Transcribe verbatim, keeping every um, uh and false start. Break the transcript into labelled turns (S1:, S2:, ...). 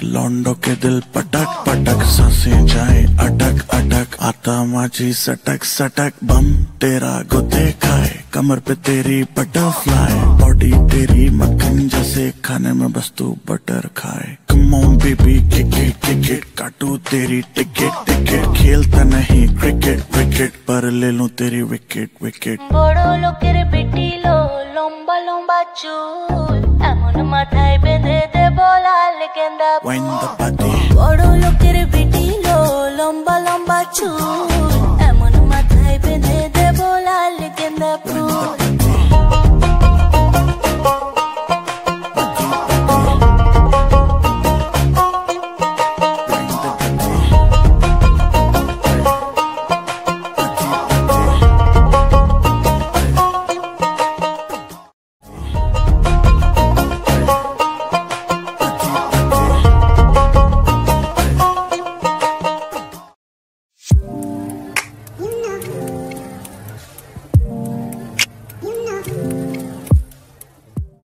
S1: लौंडो के दिल पटक पटक, सांसें जाए अटक अटक, आता माझी सटक सटक, बम तेरा गुदे खाए, कमर पे तेरी बटरफ्लाई, बॉडी तेरी मक्खन जैसे, खाने में बस तू बटर खाए। Come on baby kick it kick it, काटू तेरी टिकट टिकट, खेलता नहीं क्रिकेट विकेट, पर ले लूं तेरी विकेट विकेट।
S2: बड़ो लोकेर बेटी लो लंबा लंबा चूल, एमन माथाय बेঁধে দেব লাল गेंदा फूल।
S1: Wind the body,
S2: बड़ो लोकेर बेटी लो लंबा लंबा चूल,